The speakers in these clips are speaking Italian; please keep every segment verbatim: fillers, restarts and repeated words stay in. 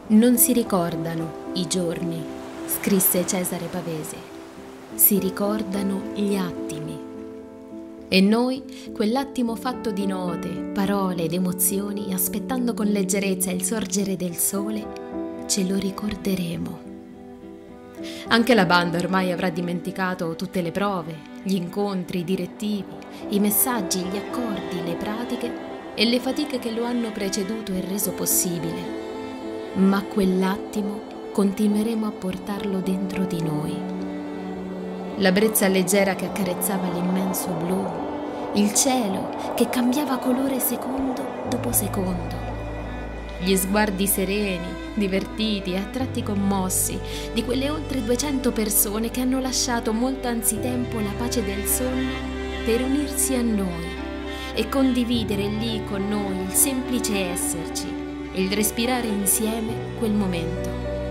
Non si ricordano i giorni, scrisse Cesare Pavese, si ricordano gli attimi. E noi, quell'attimo fatto di note, parole ed emozioni, aspettando con leggerezza il sorgere del sole, ce lo ricorderemo. Anche la banda ormai avrà dimenticato tutte le prove, gli incontri, i direttivi, i messaggi, gli accordi, le pratiche e le fatiche che lo hanno preceduto e reso possibile. Ma quell'attimo continueremo a portarlo dentro di noi. La brezza leggera che accarezzava l'immenso blu, il cielo che cambiava colore secondo dopo secondo, gli sguardi sereni, divertiti e a tratti commossi di quelle oltre duecento persone che hanno lasciato molto anzitempo la pace del sonno per unirsi a noi e condividere lì con noi il semplice esserci, il respirare insieme quel momento.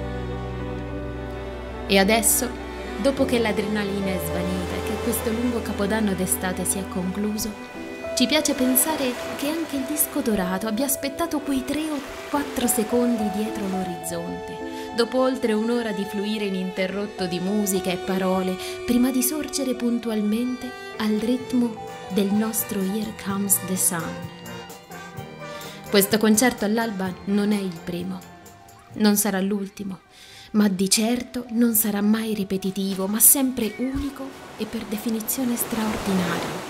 E adesso, dopo che l'adrenalina è svanita e che questo lungo capodanno d'estate si è concluso, ci piace pensare che anche il disco dorato abbia aspettato quei tre o quattro secondi dietro l'orizzonte, dopo oltre un'ora di fluire ininterrotto di musica e parole, prima di sorgere puntualmente al ritmo del nostro Here Comes the Sun. Questo concerto all'alba non è il primo, non sarà l'ultimo, ma di certo non sarà mai ripetitivo, ma sempre unico e per definizione straordinario.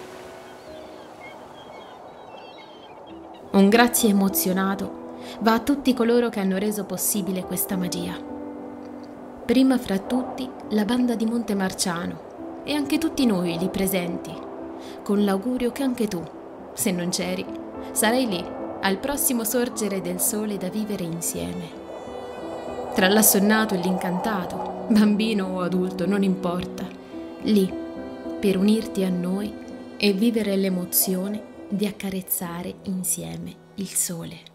Un grazie emozionato va a tutti coloro che hanno reso possibile questa magia. Prima fra tutti la banda di Montemarciano e anche tutti noi lì presenti, con l'augurio che anche tu, se non c'eri, sarai lì al prossimo sorgere del sole da vivere insieme. Tra l'assonnato e l'incantato, bambino o adulto, non importa, lì per unirti a noi e vivere l'emozione di accarezzare insieme il sole.